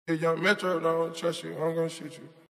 Hey, young Metro, don't trust you, I'm gonna shoot you.